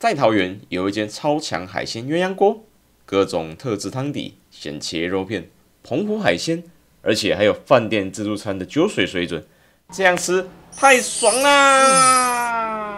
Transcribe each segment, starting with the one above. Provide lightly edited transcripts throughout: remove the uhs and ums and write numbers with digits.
在桃园有一间超强海鲜鸳鸯锅，各种特制汤底、现切肉片、澎湖海鲜，而且还有饭店自助餐的酒水水准，这样吃太爽啦！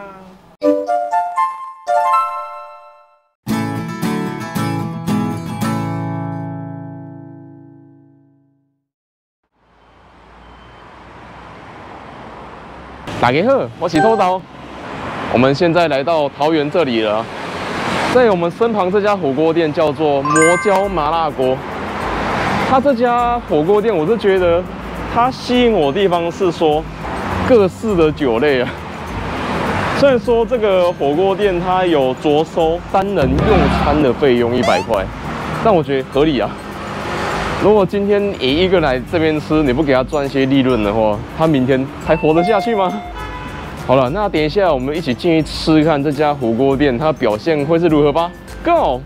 大家好，我是偷刀。我们现在来到桃园这里了，在我们身旁这家火锅店叫做魔椒麻辣锅。它这家火锅店，我是觉得它吸引我的地方是说各式的酒类啊。虽然说这个火锅店它有着收单人用餐的费用100块，但我觉得合理啊。如果今天你一个来这边吃，你不给他赚一些利润的话，他明天还活得下去吗？好了，那等一下我们一起进去吃看这家火锅店它表现会是如何吧。Go！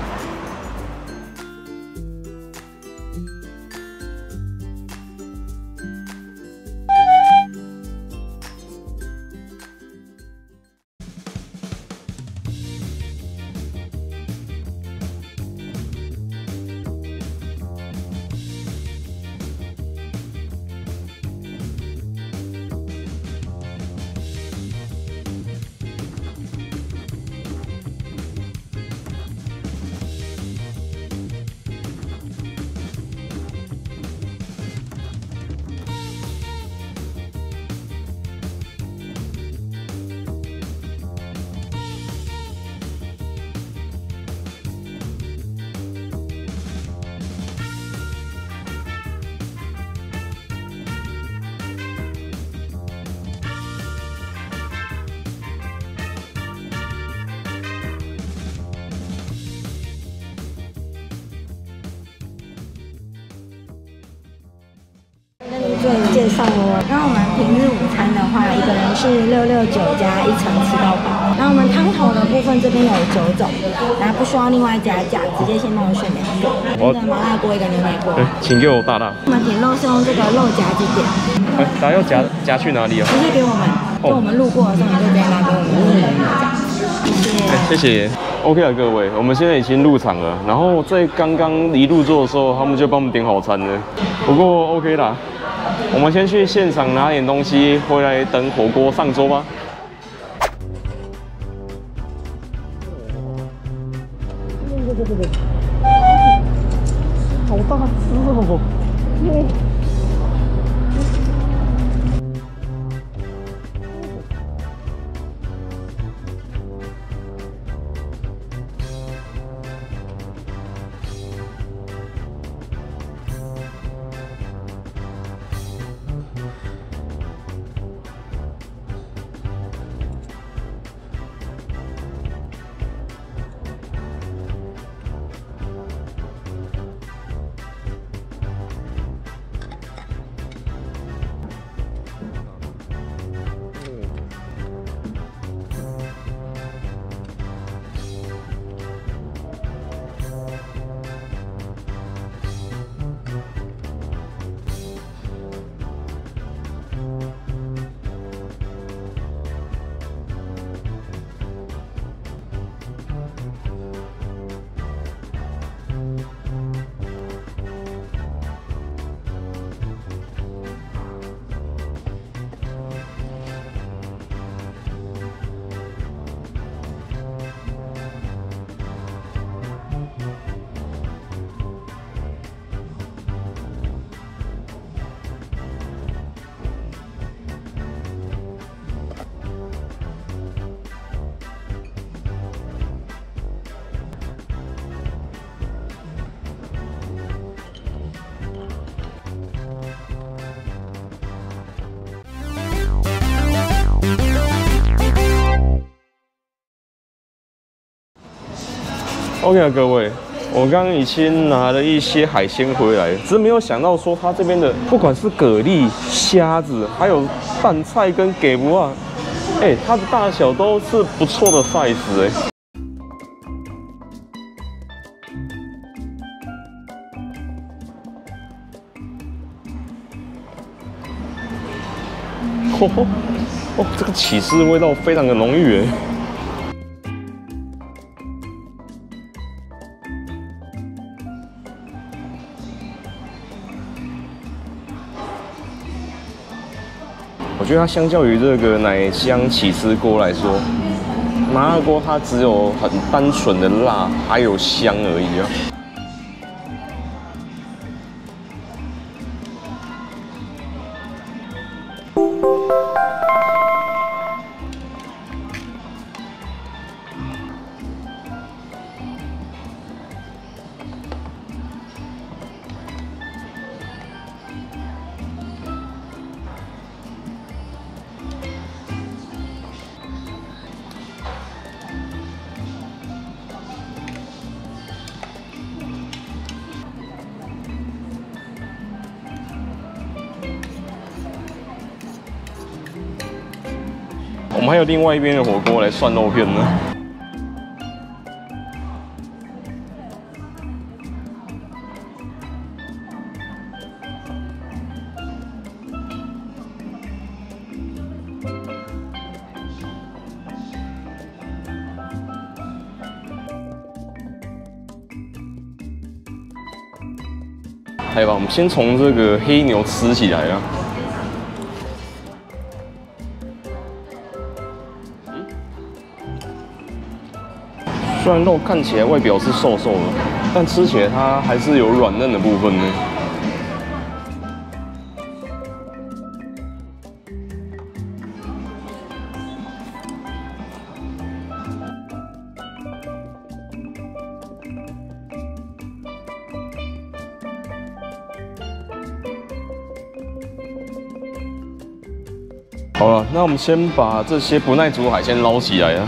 做介绍哦。那我们平日午餐的话，一个人是669加一层吃到饱。那我们汤头的部分这边有9种，然后不需要另外加价，直接先帮我选2个，一个麻辣锅，一个牛奶锅。 请给我大大。 我们点肉是用这个肉夹子点。 大家要夹去哪里啊？ 直接给我们，就我们路过的时候，你就直接拿给我们这样。谢谢。谢谢。 OK 啊，各位，我们现在已经入场了。然后在刚刚离入座的时候，他们就帮我们点好餐了。不过 OK 啦。我们先去现场拿点东西回来，等火锅上桌吧。好大只哦！OK 啊，各位，我刚刚已经拿了一些海鲜回来，只是没有想到说它这边的不管是蛤蜊、虾子，还有拌菜跟给不啊，它的大小都是不错的 size 哦，这个起司的味道非常的浓郁我觉得它相较于这个奶香起司锅来说，麻辣锅它只有很单纯的辣，还有香而已啊。我们还有另外一边的火锅来涮肉片呢。来吧，我们先从这个黑牛吃起来啊。虽然肉看起来外表是瘦瘦的，但吃起来它还是有软嫩的部分呢。好了，那我们先把这些不耐煮海鲜捞起来啊。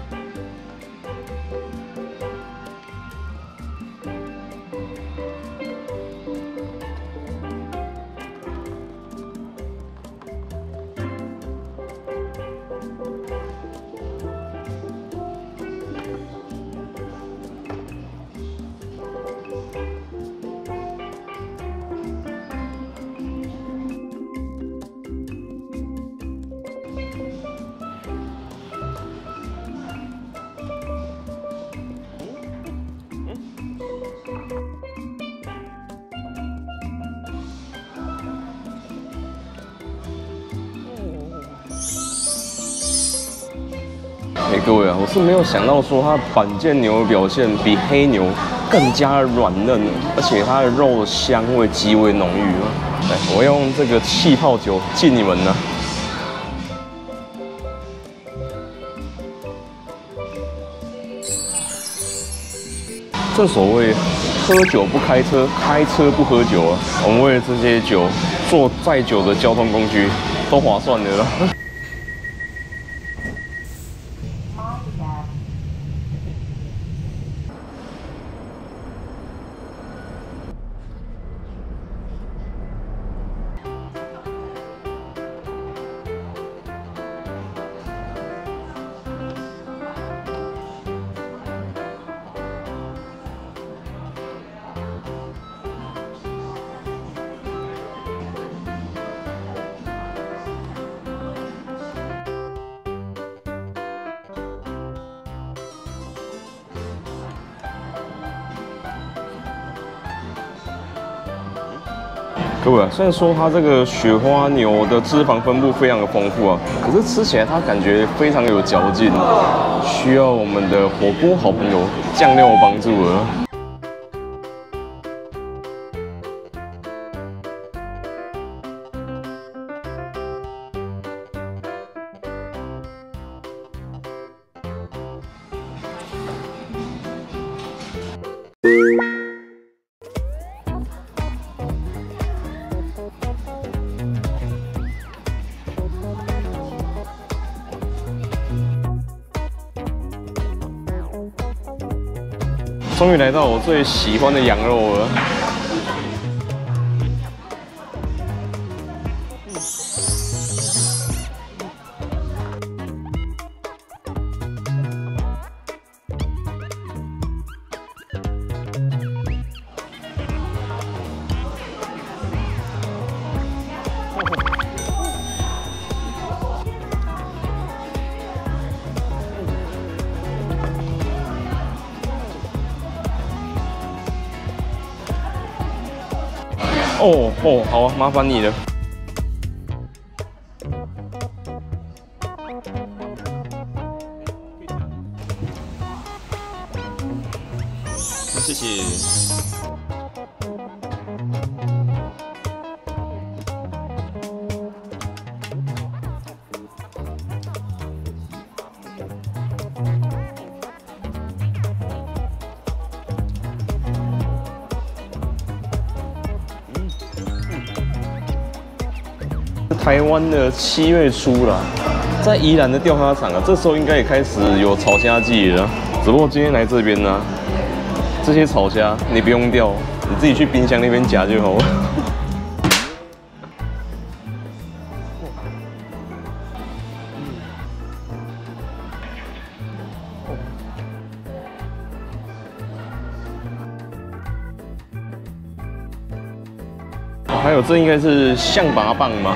各位啊，我是没有想到说它板腱牛的表现比黑牛更加软嫩，而且它的肉的香味极为浓郁啊！来，我用这个气泡酒敬你们呢。正所谓喝酒不开车，开车不喝酒啊！我们为了这些酒，坐再久的交通工具都划算的了。各位啊，虽然说它这个雪花牛的脂肪分布非常的丰富啊，可是吃起来它感觉非常有嚼劲，需要我们的火锅好朋友酱料帮助了。终于来到我最喜欢的羊肉了。好啊，麻烦你了。 谢谢。台湾的7月初啦，在宜兰的钓虾场啊，这时候应该也开始有炒虾季了。只不过今天来这边呢，这些炒虾你不用钓，你自己去冰箱那边夹就好了。还有，这应该是象拔蚌吗？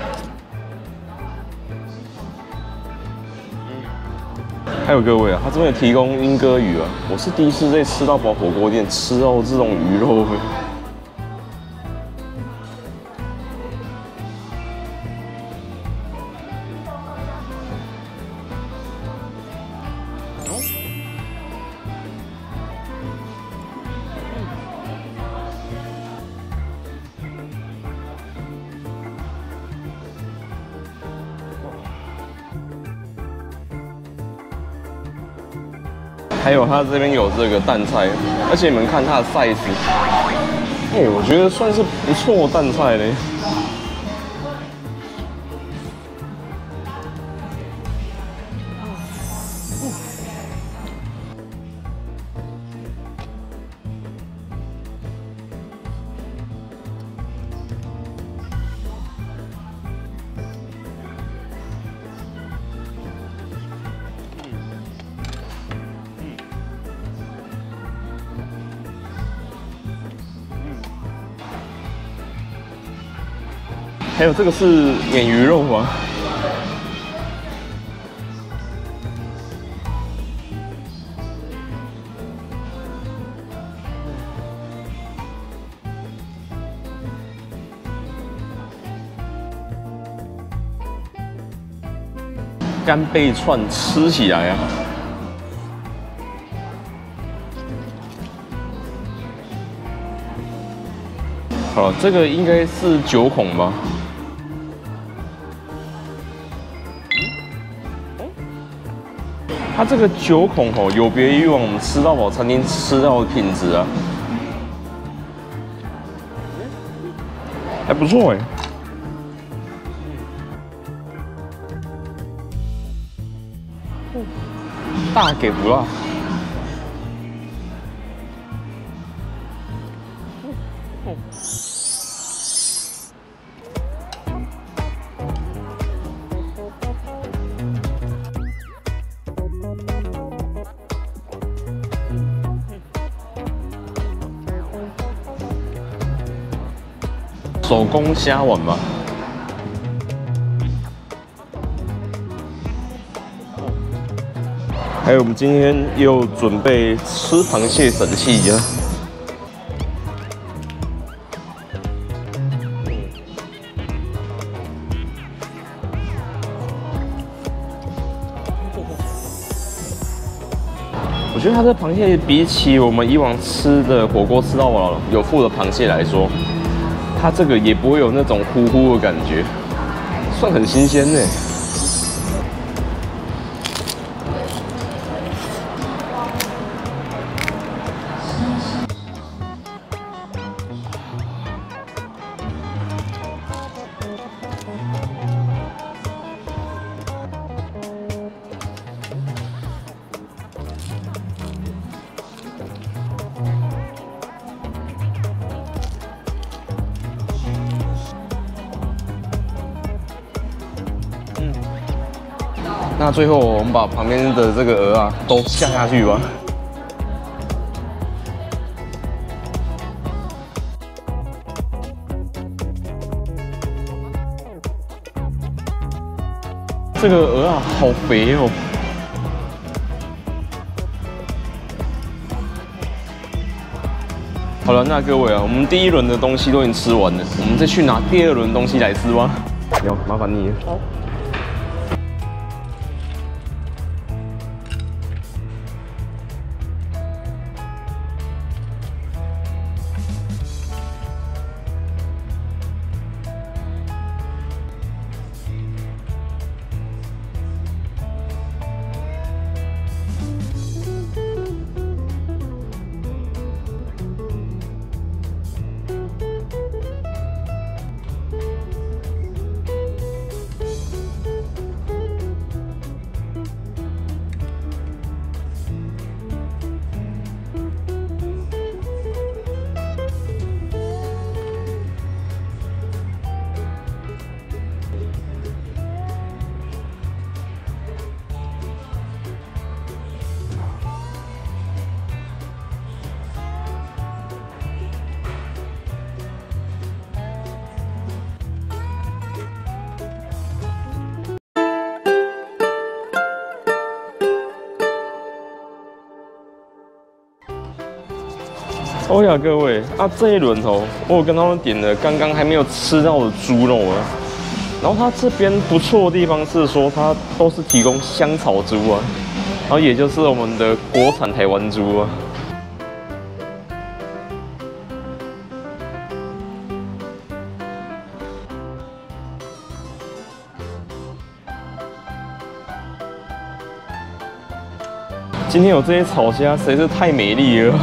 还有各位啊，他这边有提供莺歌鱼啊，我是第一次在吃到饱火锅店吃到这种鱼肉。还有它这边有这个蛋菜，而且你们看它的 size， 我觉得算是不错的蛋菜嘞。还有这个是鲶鱼肉吗？干贝串吃起来啊！好，这个应该是9孔吧。它这个9孔哦，有别于以往我们吃到饱餐厅吃到的品质啊，还不错哎。大给不辣。手工虾丸吧。还有我们今天也有准备吃螃蟹神器啊。我觉得它的螃蟹比起我们以往吃的火锅吃到饱有附的螃蟹来说，它这个也不会有那种糊糊的感觉，算很新鲜呢。那最后我们把旁边的这个鹅啊都下去吧。这个鹅啊好肥哦。好了，那各位啊，我们第1轮的东西都已经吃完了，我们再去拿第2轮东西来吃吧。要麻烦你了。好。 哦呀，各位啊，这一轮哦，我有跟他们点了刚刚还没有吃到的猪肉啊。然后它这边不错的地方是说，它都是提供香草猪啊，然后也就是我们的国产台湾猪啊。今天有这些炒虾实在是太美丽了。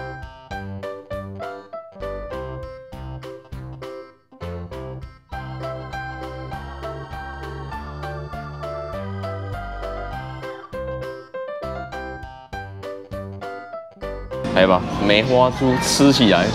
来吧，梅花猪吃起来。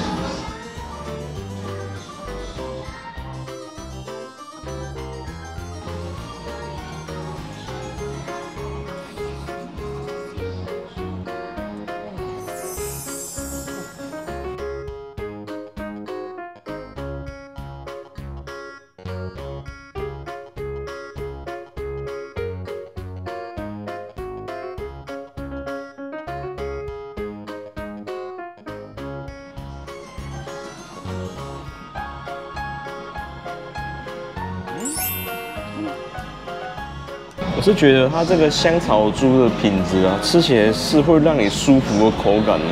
我是觉得它这个香草猪的品质啊，吃起来是会让你舒服的口感的。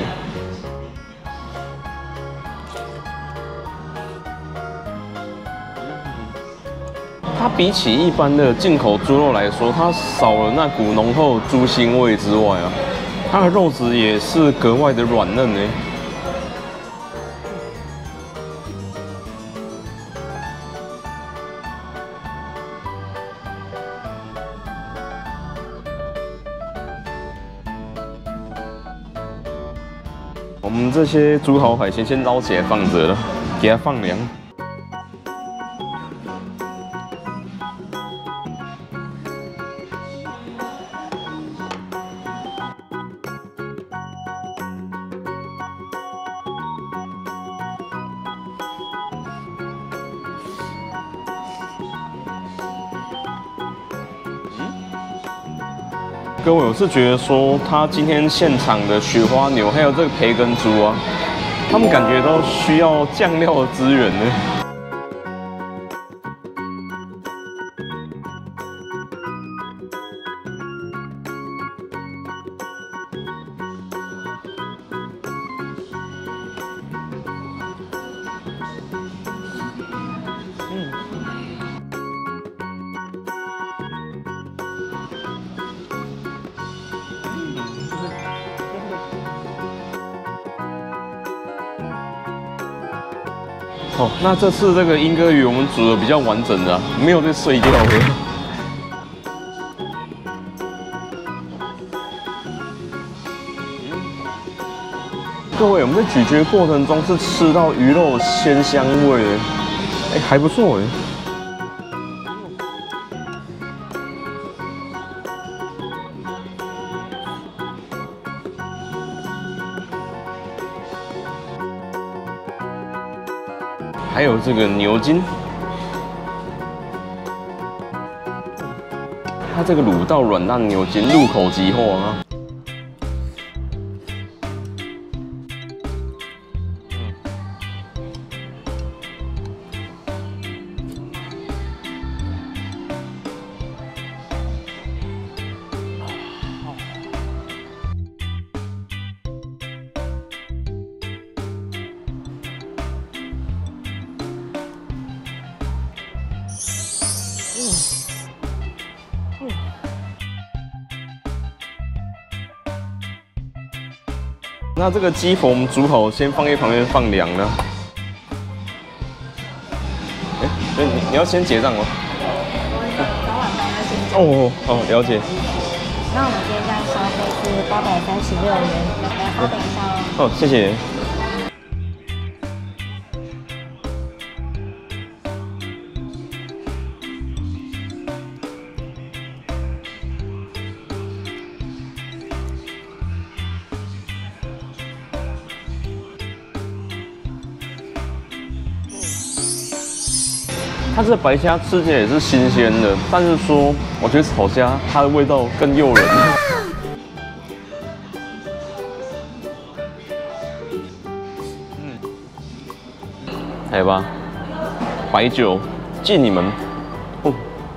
它比起一般的进口猪肉来说，它少了那股浓厚的猪腥味之外啊，它的肉质也是格外的软嫩呢。我们这些煮好海鲜先捞起来放着了，给它放凉。各位，我是觉得说，他今天现场的雪花牛还有这个培根猪啊，他们感觉都需要酱料的资源呢。哦，那这次这个莺歌鱼我们煮的比较完整的、啊，没有被碎掉的。各位，我们在咀嚼过程中是吃到鱼肉鲜香味的，哎，还不错哎。还有这个牛筋，它这个卤到软烂牛筋入口即化啊。那这个鸡佛我们煮好，先放在旁边放凉了。哎，你要先结账吗？ 早晚饭要先。 哦哦，了解。 那我们今天这样消费是836元，来稍等一下哦。 哦，谢谢。它这白虾吃起来也是新鲜的，但是说，我觉得炒虾它的味道更诱人。 来吧，白酒敬你们。哦，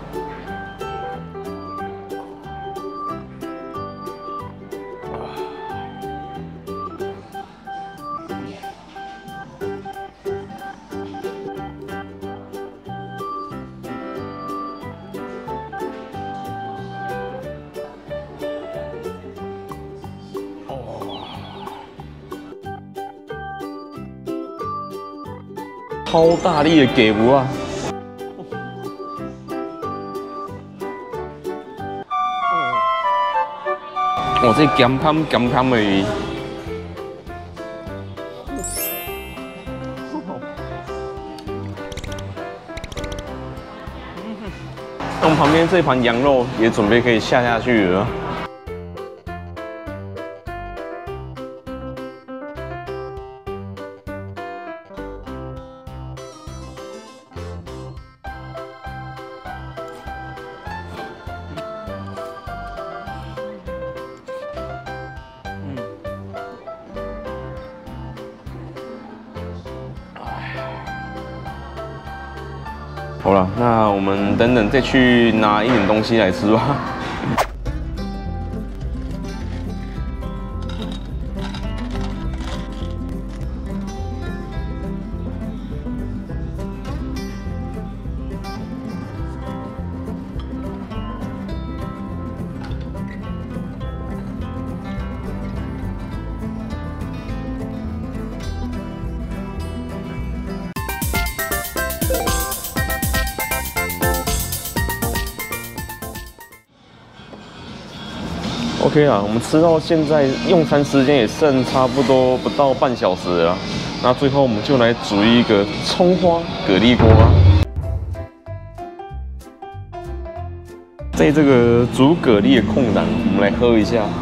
超大力的给不啊！我这咸汤而已。那我们旁边这一盘羊肉也准备可以下去了。好了，那我们等等再去拿一点东西来吃吧。OK 啦，我们吃到现在用餐时间也剩差不多不到半小时了，那最后我们就来煮一个葱花蛤蜊锅吧。在这个煮蛤蜊的空档，我们来喝一下。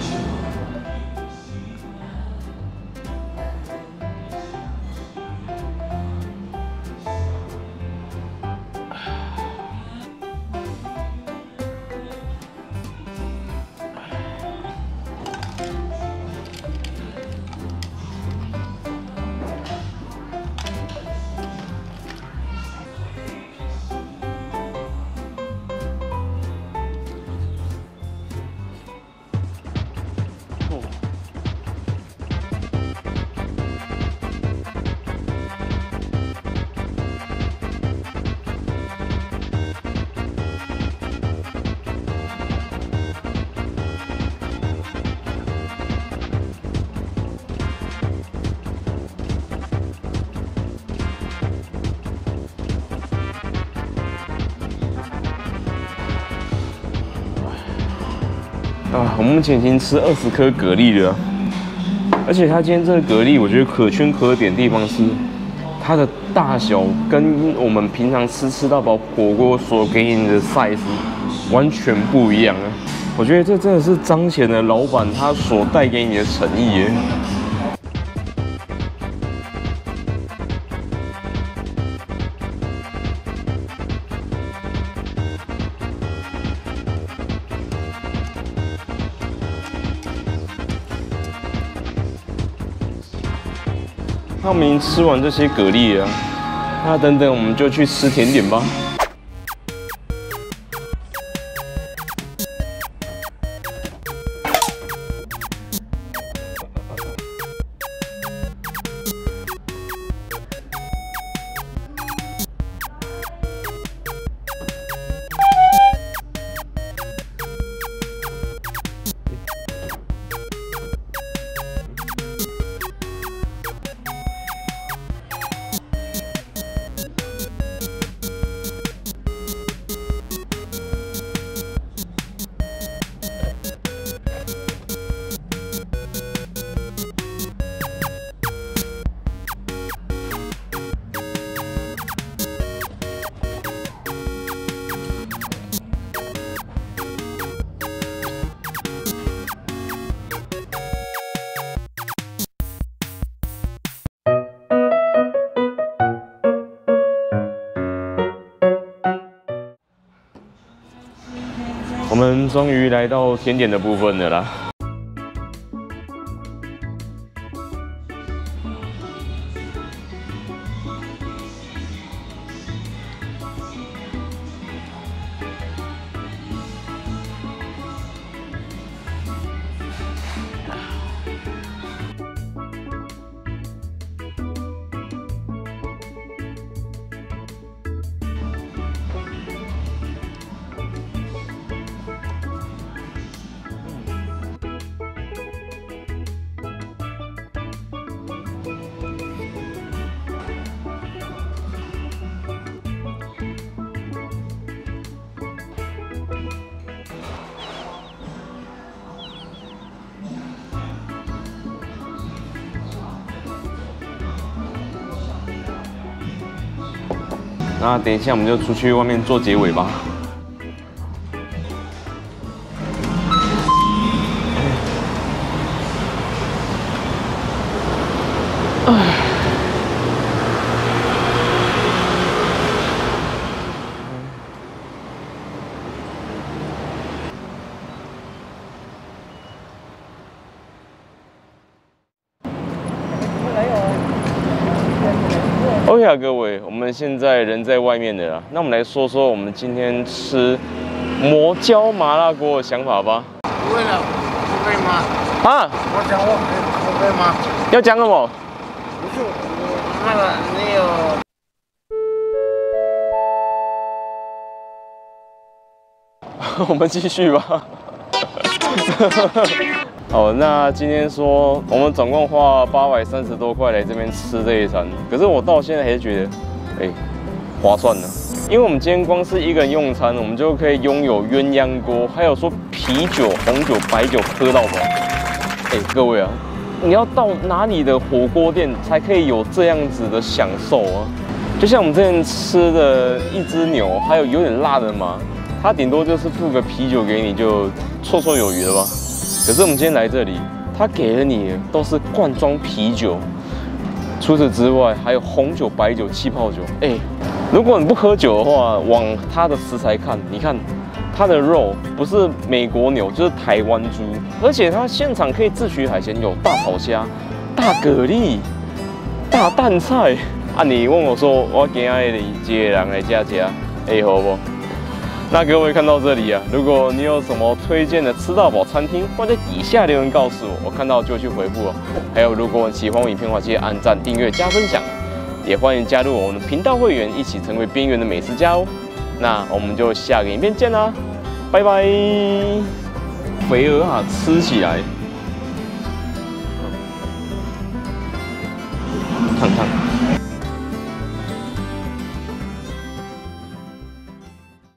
我们目前已经吃20颗蛤蜊了，而且它今天这个蛤蜊，我觉得可圈可点的地方是它的大小跟我们平常吃到饱火锅所给你的 size 完全不一样啊！我觉得这真的是彰显了老板他所带给你的诚意耶。那我们已经吃完这些蛤蜊了，那等等我们就去吃甜点吧。我们终于来到甜点的部分了啦。 那等一下我们就出去外面做结尾吧。OK 啊，各位，我们现在人在外面的啦，那我们来说说我们今天吃魔椒麻辣锅的想法吧。 不会了，不会吗？ 啊？ 我讲我不会吗？ 要讲什么？ 不是，那个你有。 我们继续吧。好，那今天说我们总共花830多块来这边吃这一餐，可是我到现在还是觉得，划算呢。因为我们今天光是一个人用餐，我们就可以拥有鸳鸯锅，还有说啤酒、红酒、白酒喝到饱。各位啊，你要到哪里的火锅店才可以有这样子的享受啊？就像我们之前吃的一只牛，还有点辣的嘛，它顶多就是附个啤酒给你，就绰绰有余了吧。可是我们今天来这里，它给了你都是罐装啤酒，除此之外还有红酒、白酒、气泡酒。如果你不喝酒的话，往它的食材看，你看它的肉不是美国牛就是台湾猪，而且它现场可以自取海鲜，有大炒虾、大蛤蜊、大淡菜。啊，你问我说我今日一个人来吃，好不？那各位看到这里啊，如果你有什么推荐的吃到饱餐厅，欢迎在底下留言告诉我，我看到就去回复哦。还有，如果你喜欢我影片的话，记得按赞、订阅、加分享，也欢迎加入我们的频道会员，一起成为边缘的美食家哦。那我们就下个影片见啦，拜拜！肥鹅啊，吃起来烫烫。